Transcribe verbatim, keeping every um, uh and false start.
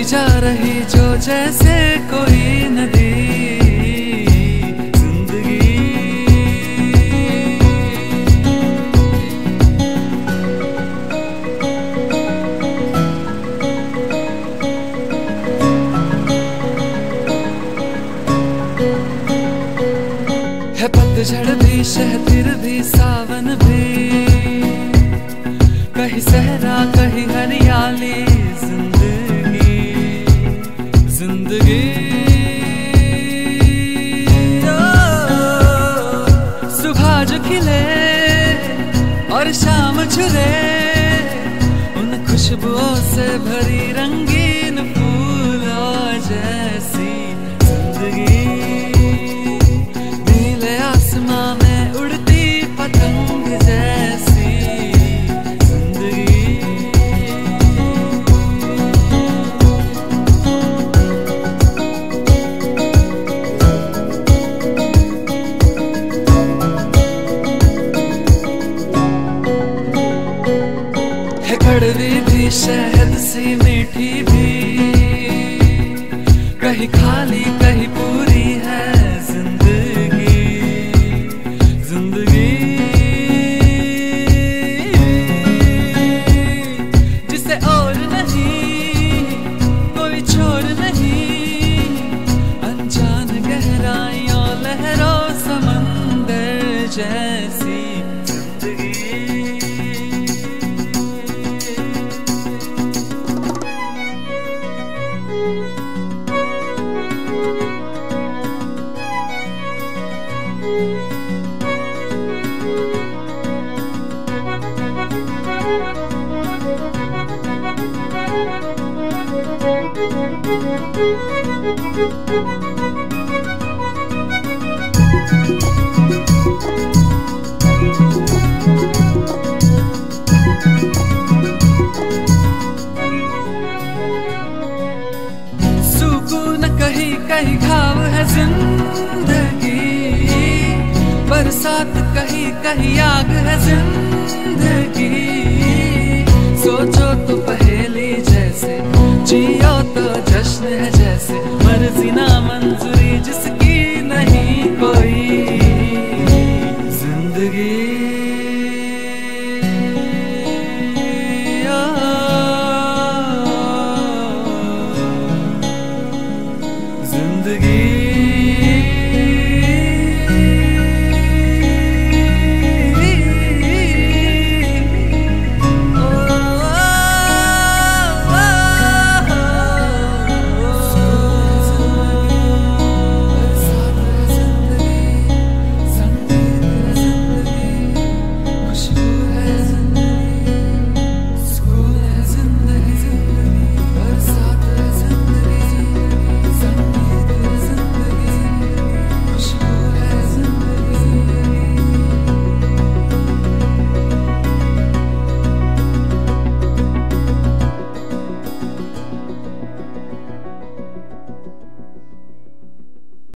जा रही जो जैसे कोई नदी जिंदगी। है पतझड़ भी, शहतिर भी, सावन भी, कहीं सहरा कहीं हरियाली जिंदगी जिंदगी। सुबह जो खिले और शाम झुले, उन खुशबुओं से भरी रंगीन फूलों जैसी जिंदगी। नीले आसमां में उड़ती पतंग जैसी कड़वी भी, शहद सी मीठी भी, कहीं खाली कहीं पूरी है जिंदगी जिंदगी। जिसे और नहीं कोई छोर नहीं, अनजान गहराइयों लहरों समंदर जैसी जिंदगी। सुकून कहीं कहीं घाव है जिंदगी, बरसात कहीं कहीं आग है जिंदगी। सोचो तो पहेली जैसे, जियो तो जश्न है